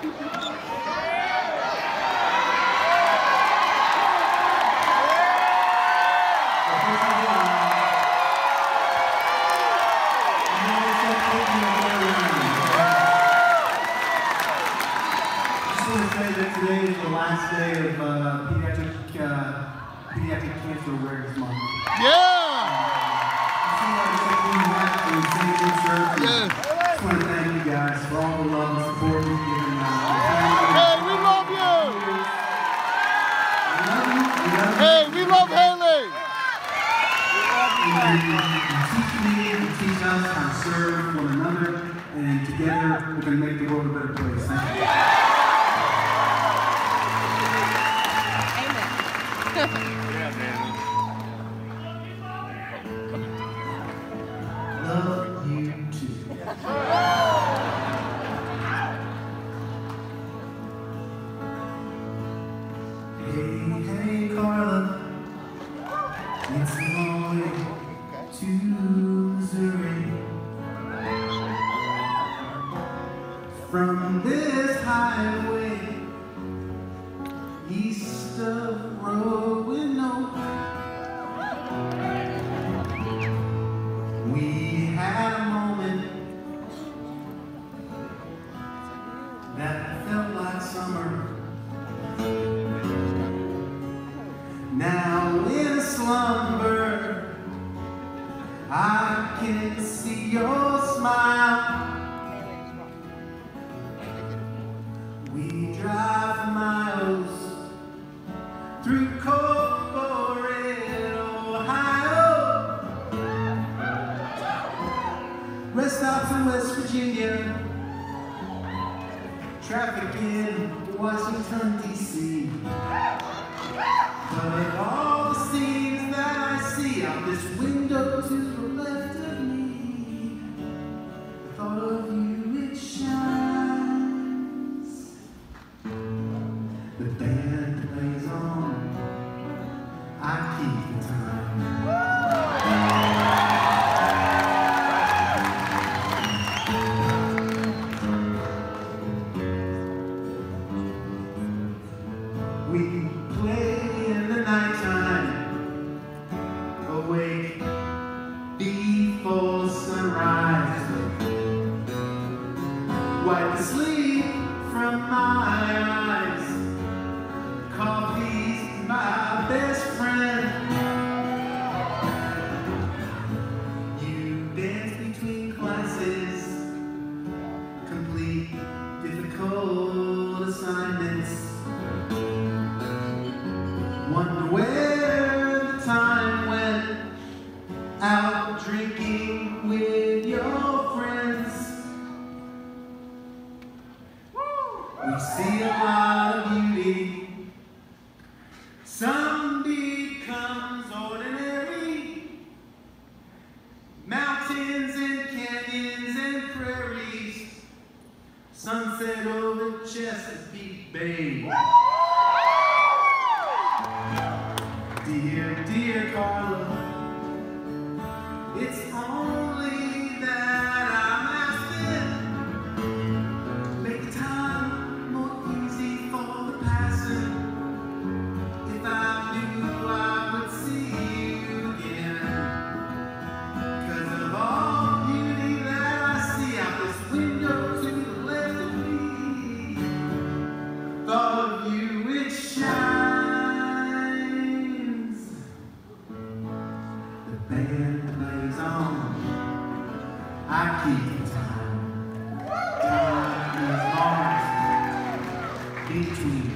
Today is the last day of Pediatric Cancer Awareness Month. Yeah! I just want to thank you guys for all the love and support you've given us. Hey, we love you! Hey, we love Haley! Teach me and teach us how to serve one another, and together we're going to make the world a better place. Thank you. Yeah, man. Love you too. Hey, hey, Carla. It's a long way to Missouri. From this highway east of Roanoke, we had a moment that felt like summer. Now in slumber, I can see your smile. We drive miles through Corporate, Ohio. Rest stops in West Virginia. Traffic in Washington, D.C. But all the scenes that I see out this window to the left of me, the thought of you, it shines. The band plays on, I keep the time. We play in the nighttime, awake before sunrise. Wipe the sleep from my eyes. Coffee's my best friend. You dance between classes, complete difficult assignments. Wonder where the time went, out drinking with your friends. We see a lot of beauty. Some becomes ordinary. Mountains and canyons and prairies. Sunset over Chesapeake Bay. Dear, dear Carla, it's only that I'm asking. Make time more easy for the passing. If I knew I would see you again. 'Cause of all beauty that I see out this window to the left of me, thought of you, it shines. The band plays on, I keep the time. Time is lost between